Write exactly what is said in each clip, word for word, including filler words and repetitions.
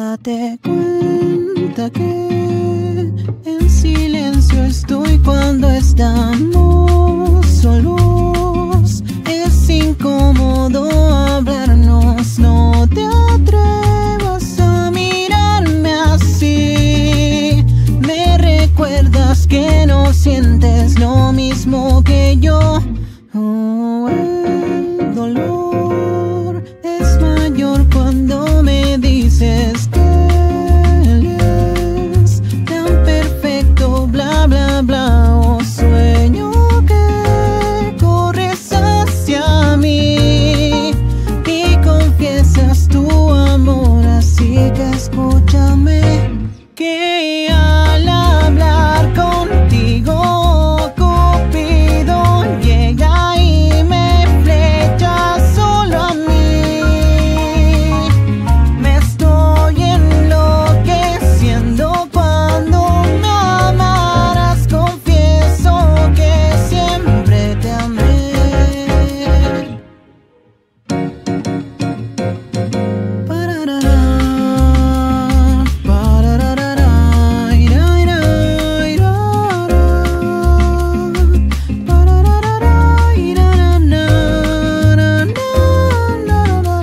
Date cuenta que en silencio estoy cuando estamos solos. Es incómodo hablarnos, no te atrevas a mirarme así. Me recuerdas que no sientes lo mismo que yo. Oh, el dolor es mayor cuando me dices que él es tan perfecto, bla bla bla. Oh, sueño que corres hacia mí y confiesas tu amor, así que escúchame, que al hablar contigo Cupido llega y me flecha solo a mí. Me estoy enloqueciendo cuando me amarás, confieso que siempre te amé. Pararara, pararara, ira, ira, ira, pararara, ira, na, na, na, na,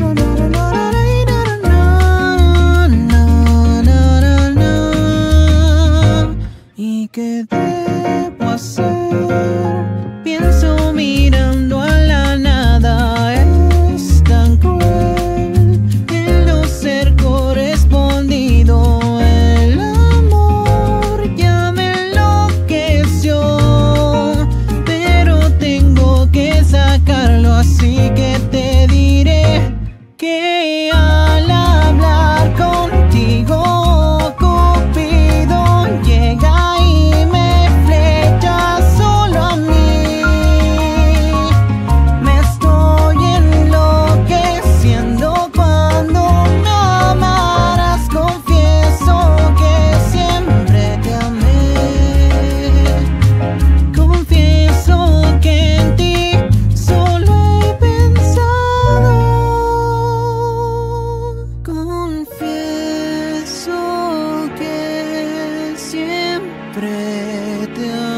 na, na. ¿Y qué debo hacer? Pienso mirando a la nada. Es tan cruel el no ser correspondido. El amor ya me enloqueció, pero tengo que sacarlo, así que te diré que al hablar contigo Cupido llega y me flecha solo a mí. Me estoy enloqueciendo cuando me amarás, confieso que siempre te amé. Confieso que en ti solo he pensado. Confieso que siempre te amé.